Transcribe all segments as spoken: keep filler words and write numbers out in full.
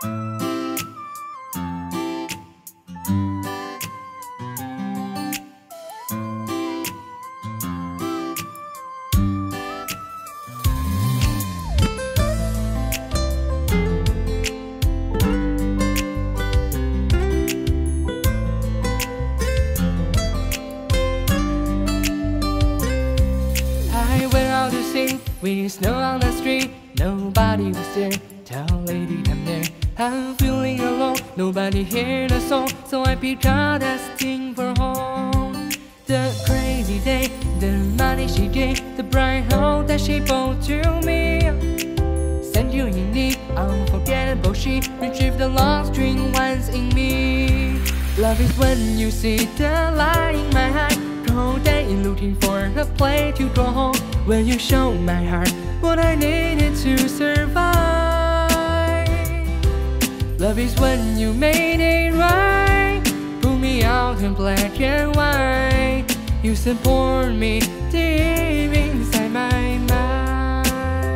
With snow on the street, nobody was there. Tell lady I'm there. I'm feeling alone, nobody heard the song, so I picked out that sting for home. The crazy day, the money she gave, the bright hope that she brought to me. Send you in need, unforgettable she retrieved the lost dream once in me. Love is when you see the light in my eye, cold day looking for a place to go home. When you show my heart what I needed to survive. Love is when you made it right, pull me out in black and white. You support me deep inside my mind.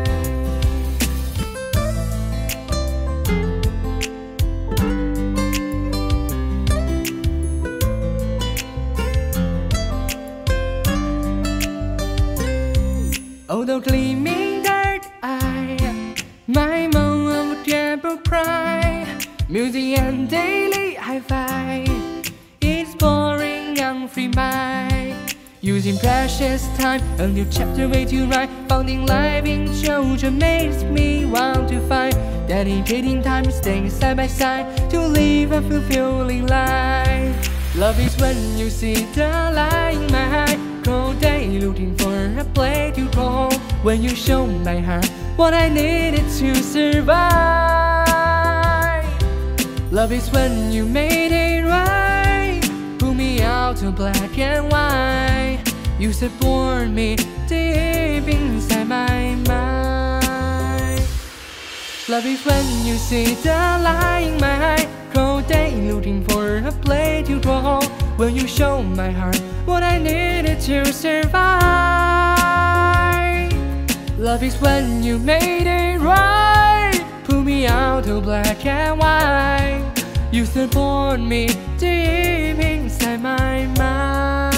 Although gleaming dark eye, my mom would never cry. Music and daily hi-fi, it's boring and free mind. Using precious time, a new chapter way to write. Finding life in children makes me want to fight. Dedicating time, staying side by side to live a fulfilling life. Love is when you see the light in my eye, cold day looking for a place to go home. When you show my heart what I needed to survive. Love is when you made it right, pull me out of black and white. You support me deep inside my mind. Love is when you see the light in my eye, cold day looking for a place to go home. When you show my heart what I needed to survive. Love is when you made it right, pull me out of black and white. You support me deep inside my mind.